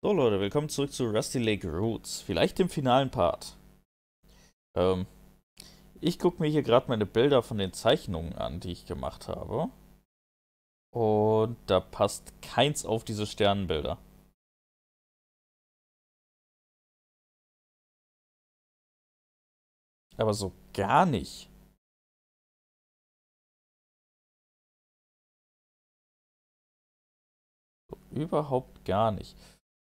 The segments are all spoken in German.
So Leute, willkommen zurück zu Rusty Lake Roots. Vielleicht im finalen Part. Ähm, Ich gucke mir hier gerade meine Bilder von den Zeichnungen an, die ich gemacht habe. Und da passt keins auf diese Sternenbilder. Aber so gar nicht. Überhaupt gar nicht.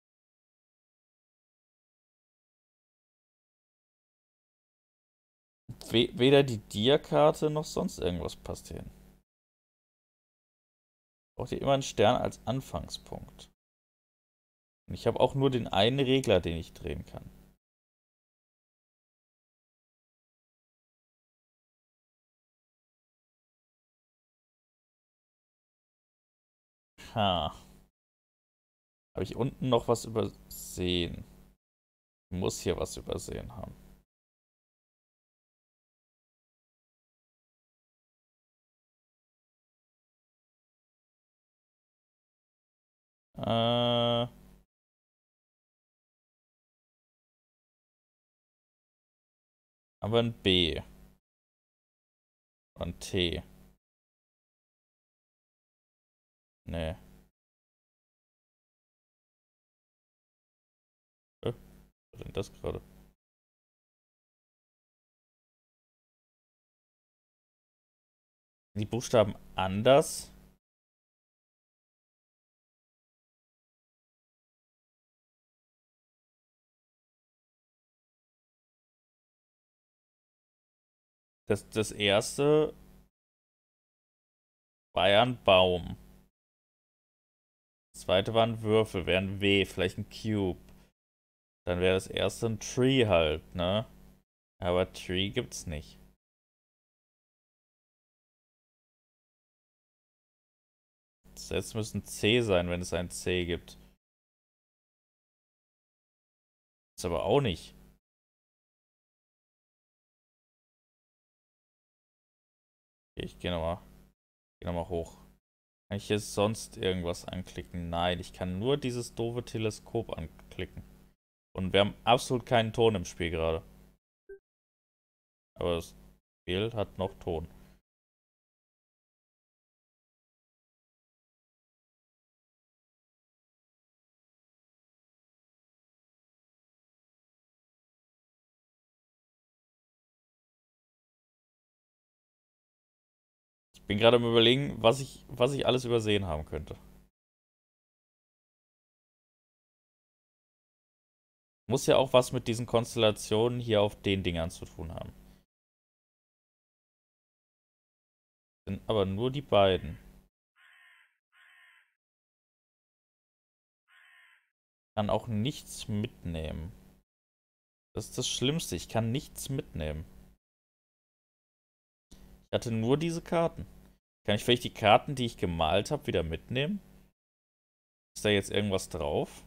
Weder die Dia-Karte noch sonst irgendwas passt hin. Braucht ihr immer einen Stern als Anfangspunkt. Und ich habe auch nur den einen Regler, den ich drehen kann. Ha. Habe ich unten noch was übersehen? Ich muss hier was übersehen haben. Äh, aber ein B und T. Nee. Was ist denn das gerade? Die Buchstaben anders? Das erste war ja ein Baum. Das zweite war ein Würfel, wäre ein W, vielleicht ein Cube. Dann wäre das erste ein Tree halt, ne? Aber Tree gibt's nicht. Das letzte müsste ein C sein, wenn es ein C gibt. Ist aber auch nicht. Okay, ich geh noch mal hoch. Kann ich hier sonst irgendwas anklicken? Nein, ich kann nur dieses doofe Teleskop anklicken. Und wir haben absolut keinen Ton im Spiel gerade. Aber das Spiel hat noch Ton. Ich bin gerade am Überlegen, was ich alles übersehen haben könnte. Muss ja auch was mit diesen Konstellationen hier auf den Dingern zu tun haben. Sind aber nur die beiden. Kann auch nichts mitnehmen. Das ist das Schlimmste. Ich kann nichts mitnehmen. Ich hatte nur diese Karten. Kann ich vielleicht die Karten, die ich gemalt habe, wieder mitnehmen? Ist da jetzt irgendwas drauf?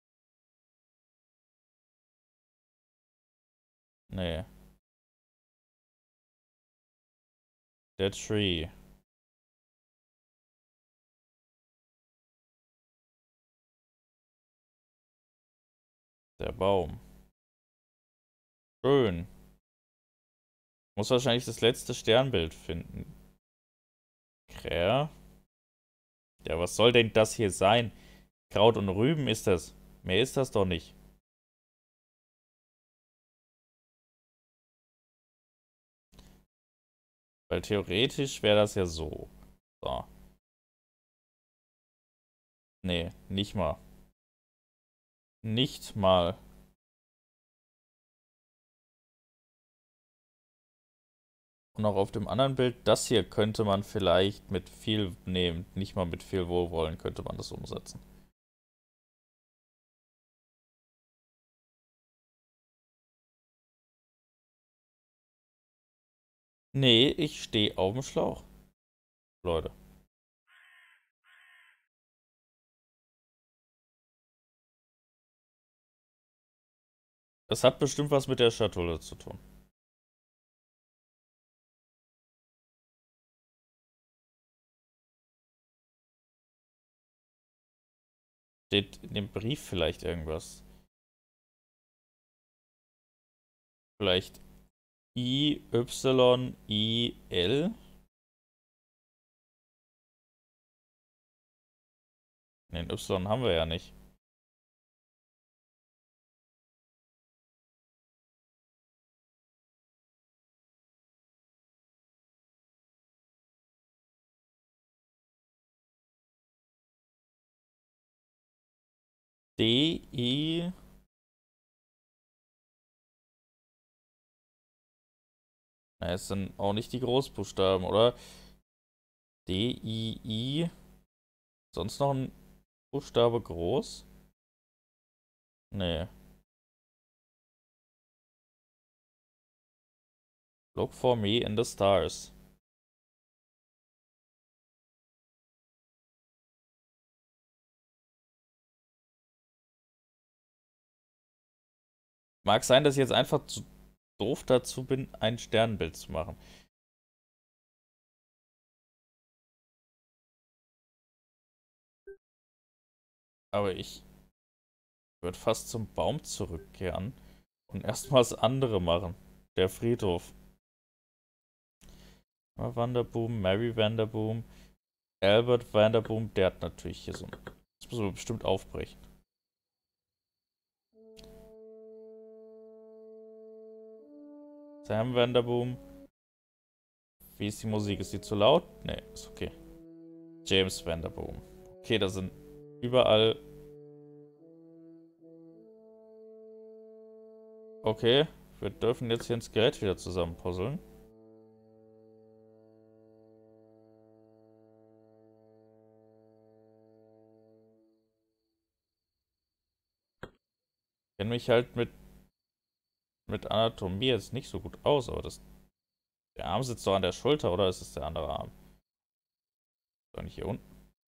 Nee. Der Tree. Der Baum. Schön. Muss wahrscheinlich das letzte Sternbild finden. Krähe. Ja, was soll denn das hier sein? Kraut und Rüben ist das. Mehr ist das doch nicht. Weil theoretisch wäre das ja so. So. Nee, nicht mal. Nicht mal. Und auch auf dem anderen Bild, das hier könnte man vielleicht mit viel nehmen. Nicht mal mit viel Wohlwollen könnte man das umsetzen. Nee, ich stehe auf dem Schlauch. Leute. Das hat bestimmt was mit der Schatulle zu tun. Steht in dem Brief vielleicht irgendwas? Vielleicht IYIL? Den Y haben wir ja nicht. D, I. Na, es sind auch nicht die Großbuchstaben, oder? D, I, I. Sonst noch ein Buchstabe groß? Nee. Look for me in the stars. Mag sein, dass ich jetzt einfach zu doof dazu bin, ein Sternbild zu machen. Aber ich würde fast zum Baum zurückkehren und erstmal das andere machen. Der Friedhof. Vanderboom, Mary Vanderboom, Albert Vanderboom, der hat natürlich hier so ein. Das müssen wir bestimmt aufbrechen. Sam Vanderboom. Wie ist die Musik? Ist die zu laut? Nee, ist okay. James Vanderboom. Okay, da sind überall. Okay, wir dürfen jetzt hier ein Skelett wieder zusammenpuzzeln. Ich kenne mich halt mit Anatomie jetzt nicht so gut aus, aber das. Der Arm sitzt doch an der Schulter, oder ist es der andere Arm? Ist doch nicht hier unten.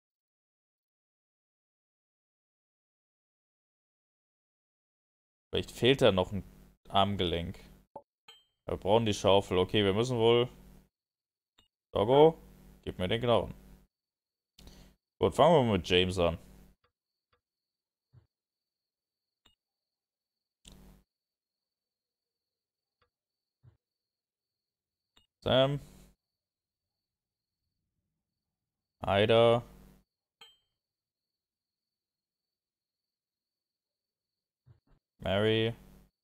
Vielleicht fehlt da noch ein Armgelenk. Wir brauchen die Schaufel. Okay, wir müssen wohl. Doggo, gib mir den Knochen. Gut, fangen wir mal mit James an. Sam. Ida. Mary.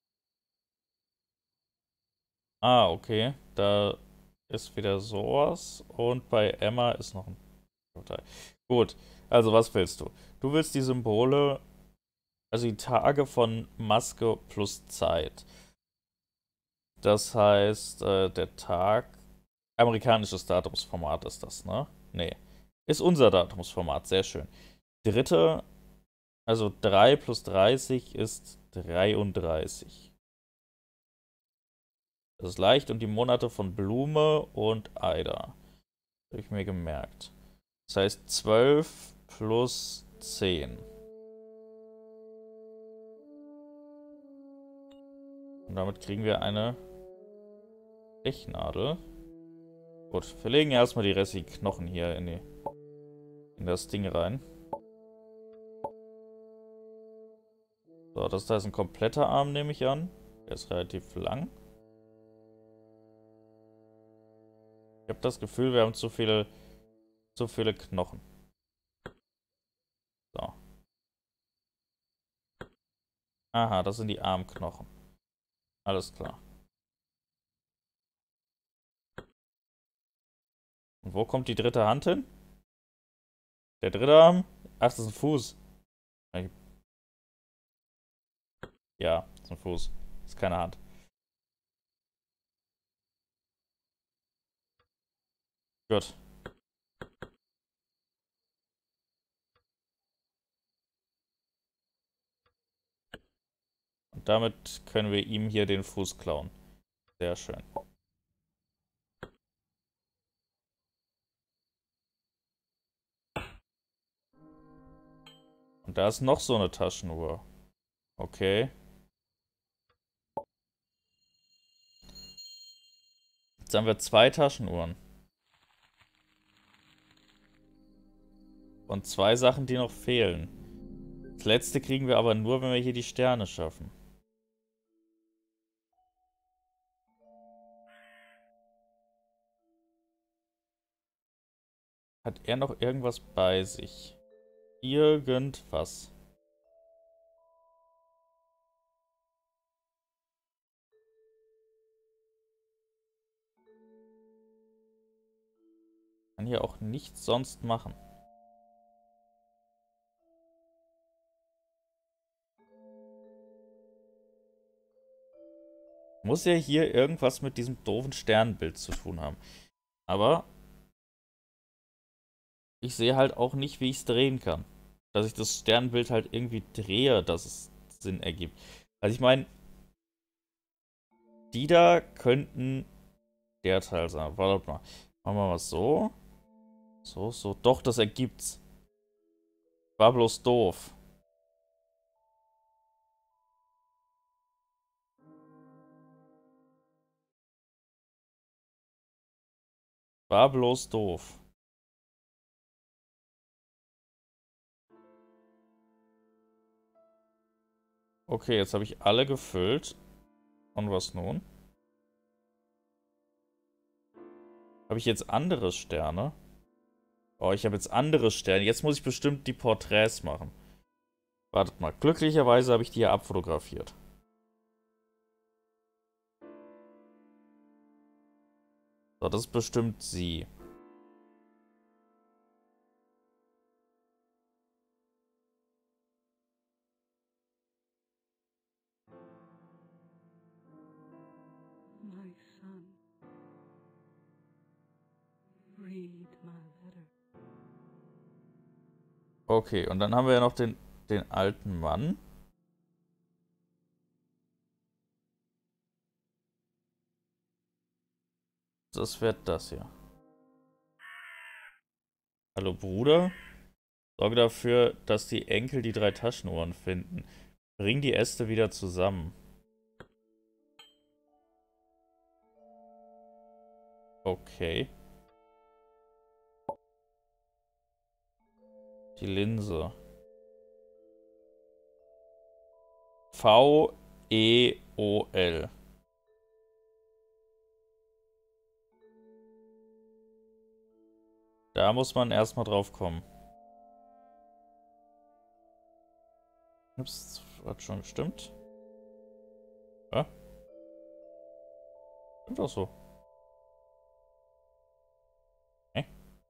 Ah, okay. Da ist wieder sowas. Und bei Emma ist noch ein Teil. Gut, also was willst du? Du willst die Symbole, also die Tage von Maske plus Zeit. Das heißt, der Tag, amerikanisches Datumsformat ist das, ne? Nee. Ist unser Datumsformat, sehr schön. Dritte, also 3 plus 30 ist 33. Das ist leicht und die Monate von Blume und Eider. Habe ich mir gemerkt. Das heißt 12 plus 10. Und damit kriegen wir eine Stechnadel. Gut, wir legen erstmal die restlichen Knochen hier in das Ding rein. So, das da ist ein kompletter Arm, nehme ich an. Der ist relativ lang. Ich habe das Gefühl, wir haben zu viele Knochen. So. Aha, das sind die Armknochen. Alles klar. Und wo kommt die dritte Hand hin? Der dritte Arm? Ach, das ist ein Fuß. Ja, das ist ein Fuß. Das ist keine Hand. Gut. Und damit können wir ihm hier den Fuß klauen. Sehr schön. Und da ist noch so eine Taschenuhr. Okay. Jetzt haben wir 2 Taschenuhren. Und 2 Sachen, die noch fehlen. Das letzte kriegen wir aber nur, wenn wir hier die Sterne schaffen. Hat er noch irgendwas bei sich? Irgendwas. Kann hier auch nichts sonst machen. Muss ja hier irgendwas mit diesem doofen Sternbild zu tun haben. Aber ich sehe halt auch nicht, wie ich es drehen kann. Dass ich das Sternbild halt irgendwie drehe, dass es Sinn ergibt. Also ich meine, die da könnten der Teil sein. Warte mal. Machen wir mal so. So, so. Doch, das ergibt's. War bloß doof. War bloß doof. Okay, jetzt habe ich alle gefüllt. Und was nun? Habe ich jetzt andere Sterne? Oh, ich habe jetzt andere Sterne. Jetzt muss ich bestimmt die Porträts machen. Wartet mal. Glücklicherweise habe ich die hier abfotografiert. So, das ist bestimmt sie. My son, read my letter. Okay, und dann haben wir ja noch den alten Mann. Das wäre das hier. Hallo Bruder. Sorge dafür, dass die Enkel die 3 Taschenuhren finden. Bring die Äste wieder zusammen. Okay. Die Linse. V-E-O-L. Da muss man erstmal drauf kommen. Ups, hat schon gestimmt. Ja? Stimmt auch so. Hä?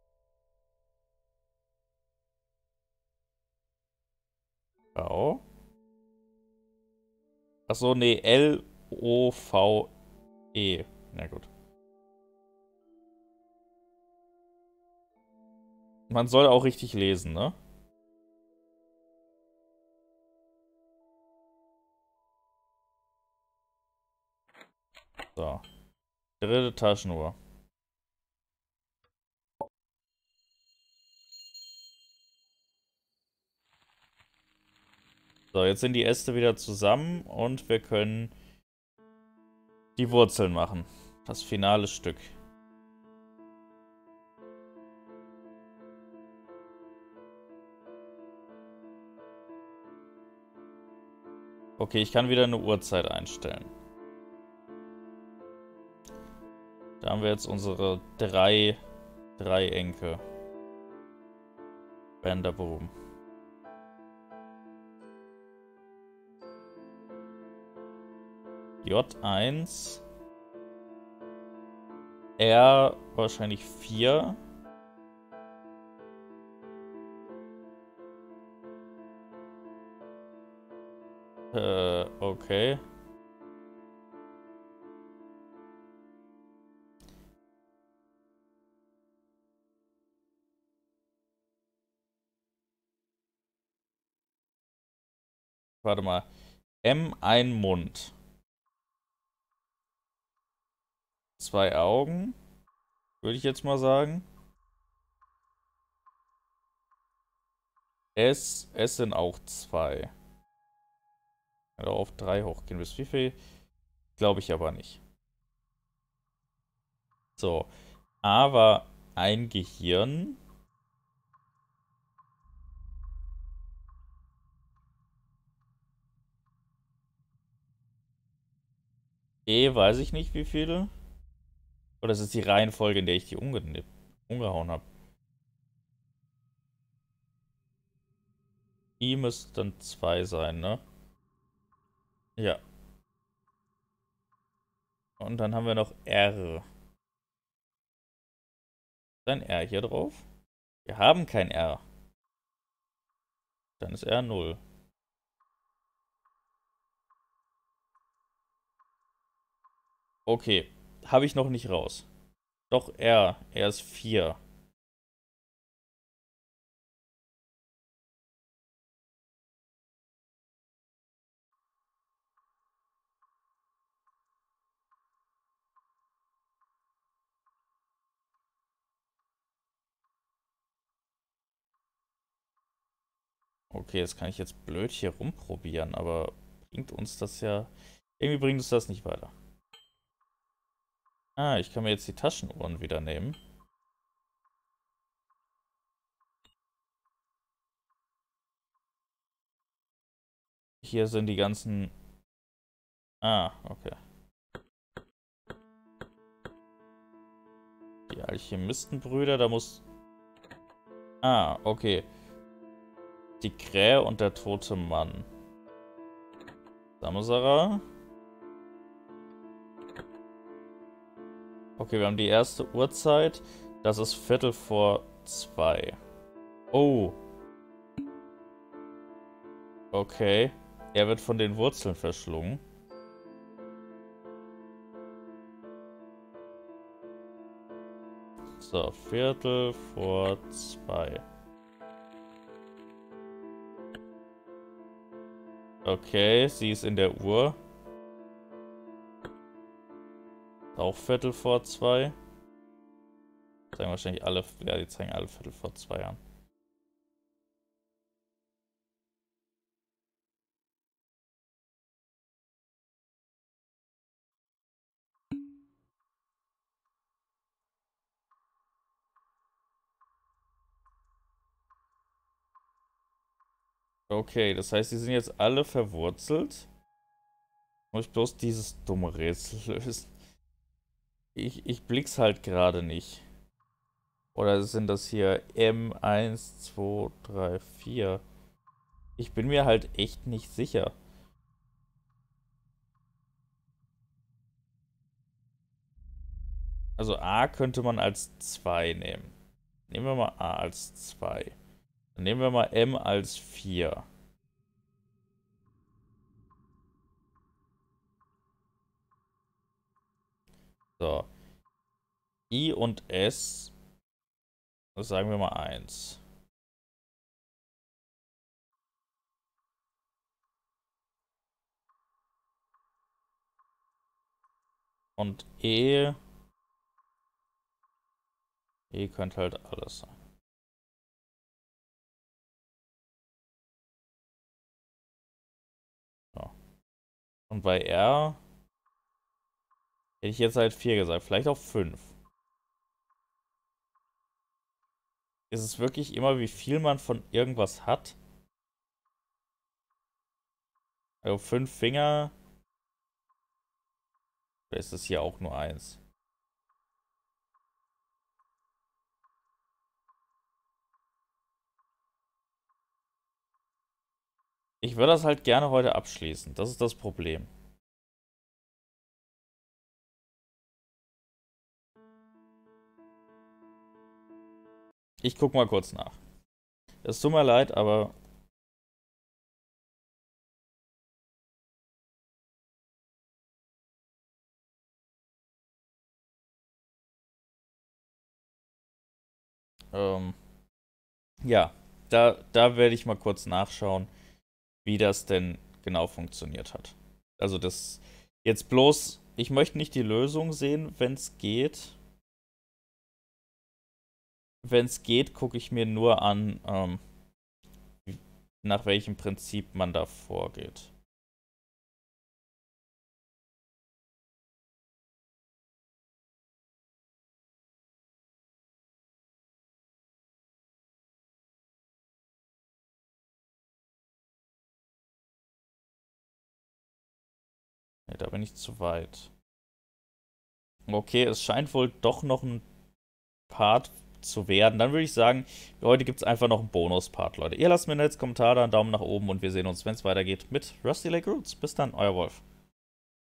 V. Achso, nee, L-O-V-E. Na gut. Man soll auch richtig lesen, ne? So. Dritte Taschenuhr. So, jetzt sind die Äste wieder zusammen und wir können die Wurzeln machen. Das finale Stück. Okay, ich kann wieder eine Uhrzeit einstellen. Da haben wir jetzt unsere drei Enkel. Vanderboom. J1. R wahrscheinlich 4. Okay. Warte mal. M ein Mund. 2 Augen. Würde ich jetzt mal sagen. S sind auch 2. Oder auf 3 hochgehen. Bis wie viel? Glaube ich aber nicht. So. A war ein Gehirn. E weiß ich nicht, wie viele. Oder das ist die Reihenfolge, in der ich die umgehauen habe. I müsste dann 2 sein, ne? Ja. Und dann haben wir noch R. Ist ein R hier drauf? Wir haben kein R. Dann ist R 0. Okay. Habe ich noch nicht raus. Doch R. R ist 4. Okay, jetzt kann ich jetzt blöd hier rumprobieren, aber bringt uns das ja. Irgendwie bringt uns das nicht weiter. Ah, ich kann mir jetzt die Taschenuhren wieder nehmen. Hier sind die ganzen. Ah, okay. Die Alchemistenbrüder, da muss. Ah, okay. Die Krähe und der tote Mann. Samsara. Okay, wir haben die erste Uhrzeit. Das ist Viertel vor 2. Oh. Okay. Er wird von den Wurzeln verschlungen. So, Viertel vor 2. Okay, sie ist in der Uhr. Auch Viertel vor 2. Zeigen wahrscheinlich alle. Ja, die zeigen alle Viertel vor 2 an. Okay, das heißt, die sind jetzt alle verwurzelt. Muss ich bloß dieses dumme Rätsel lösen. Ich blick's halt gerade nicht. Oder sind das hier M1, 2, 3, 4? Ich bin mir halt echt nicht sicher. Also A könnte man als 2 nehmen. Nehmen wir mal A als 2. Dann nehmen wir mal M als 4. So. I und S, das sagen wir mal 1. Und E könnte halt alles sein. So. Und bei R hätte ich jetzt halt 4 gesagt, vielleicht auch 5. Ist es wirklich immer, wie viel man von irgendwas hat? Also 5 Finger. Oder ist es hier auch nur 1? Ich würde das halt gerne heute abschließen. Das ist das Problem. Ich guck mal kurz nach. Es tut mir leid, aber ähm, ja, da werde ich mal kurz nachschauen, wie das denn genau funktioniert hat. Also das jetzt bloß, ich möchte nicht die Lösung sehen, wenn es geht. Wenn es geht, gucke ich mir nur an, nach welchem Prinzip man da vorgeht. Nee, da bin ich zu weit. Okay, es scheint wohl doch noch ein Part zu werden. Dann würde ich sagen, heute gibt es einfach noch einen Bonus-Part, Leute. Ihr lasst mir jetzt Kommentar da, einen Daumen nach oben und wir sehen uns, wenn es weitergeht mit Rusty Lake Roots. Bis dann, euer Wolf.